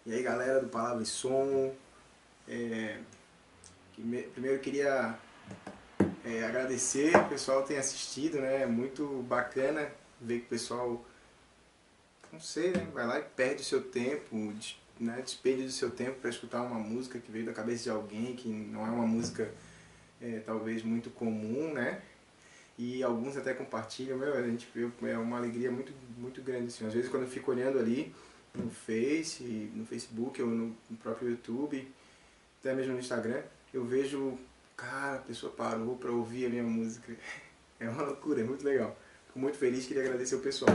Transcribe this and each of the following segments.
E aí galera do Palavra e Som, primeiro eu queria agradecer que o pessoal tem assistido, né? É muito bacana ver que o pessoal, não sei, né? Vai lá e perde o seu tempo, né? Despende do seu tempo para escutar uma música que veio da cabeça de alguém, que não é uma música talvez muito comum, né? E alguns até compartilham, meu, a gente vê, é uma alegria muito grande, assim. Às vezes quando eu fico olhando ali no no Facebook ou no próprio YouTube, até mesmo no Instagram, eu vejo, cara, a pessoa parou pra ouvir a minha música. É uma loucura, é muito legal. Fico muito feliz, queria agradecer o pessoal.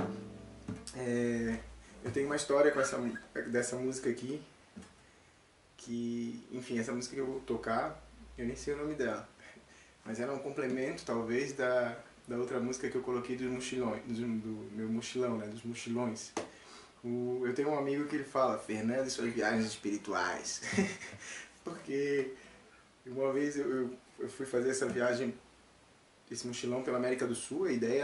Eu tenho uma história com dessa música aqui, que, enfim, essa música que eu vou tocar, eu nem sei o nome dela, mas era um complemento, talvez, da outra música que eu coloquei dos mochilões, do meu mochilão, né, dos mochilões. Eu tenho um amigo que ele fala, Fernando e suas viagens espirituais. Porque uma vez eu fui fazer essa viagem, esse mochilão pela América do Sul, a ideia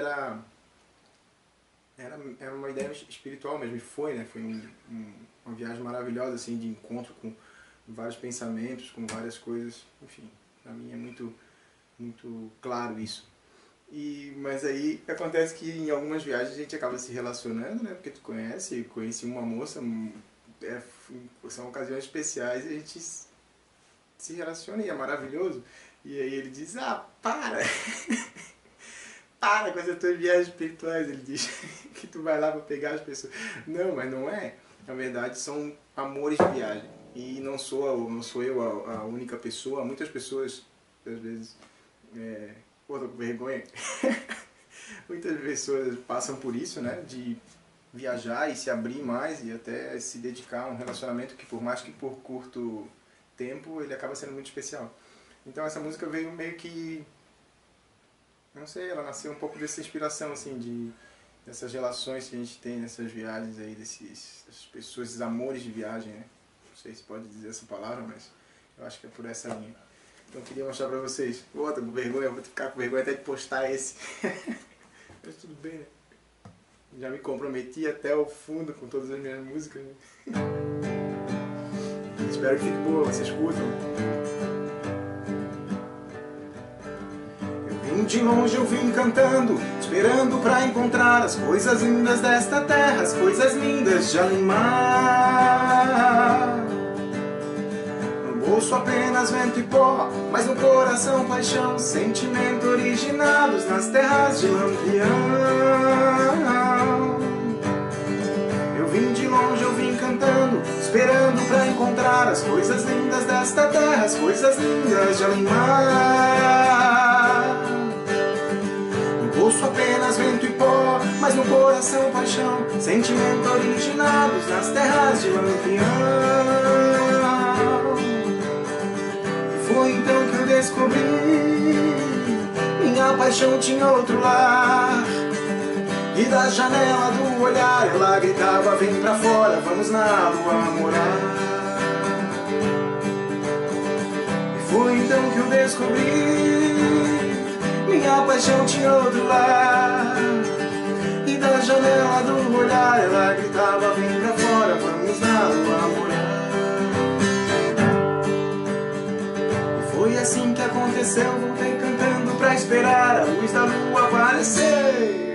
era uma ideia espiritual mesmo, e foi, né? Foi uma viagem maravilhosa, assim, de encontro com vários pensamentos, com várias coisas, enfim, pra mim é muito claro isso. Mas aí acontece que em algumas viagens a gente acaba se relacionando, né? Porque tu conheci uma moça, são ocasiões especiais e a gente se relaciona e é maravilhoso. E aí ele diz, para! Para com essas tuas viagens espirituais, ele diz, que tu vai lá para pegar as pessoas. Não, mas não é. Na verdade são amores de viagem. E não sou eu a única pessoa, muitas pessoas, às vezes, pô, tô com vergonha. Muitas pessoas passam por isso, né? De viajar e se abrir mais e até se dedicar a um relacionamento que, por mais que por curto tempo, ele acaba sendo muito especial. Então essa música veio meio que, não sei, ela nasceu um pouco dessa inspiração, assim, dessas relações que a gente tem nessas viagens aí, dessas pessoas, esses amores de viagem, né? Não sei se pode dizer essa palavra, mas eu acho que é por essa linha. Então eu queria mostrar pra vocês. Tô com vergonha, vou ficar com vergonha até de postar esse. Mas tudo bem, né? Já me comprometi até o fundo com todas as minhas músicas, né? Espero que fique boa, vocês curtam. Eu vim de longe, eu vim cantando, esperando pra encontrar as coisas lindas desta terra, as coisas lindas de Alemar. No bolso apenas vento e pó, mas no coração paixão, sentimento originados nas terras de Lampião. Eu vim de longe, eu vim cantando, esperando pra encontrar as coisas lindas desta terra, as coisas lindas de Alemar. No bolso apenas vento e pó, mas no coração paixão, sentimento originados nas terras de Lampião. Foi então que eu descobri, minha paixão tinha outro lar. E da janela do olhar ela gritava, vem pra fora, vamos na lua morar. E foi então que eu descobri, minha paixão tinha outro lar. E da janela do olhar ela gritava, vem pra fora, vamos na lua morar. Foi assim que aconteceu, voltei cantando pra esperar a luz da lua aparecer,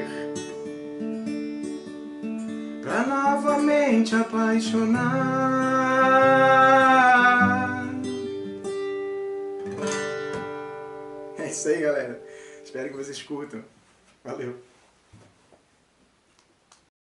pra novamente apaixonar. É isso aí, galera. Espero que vocês curtam. Valeu.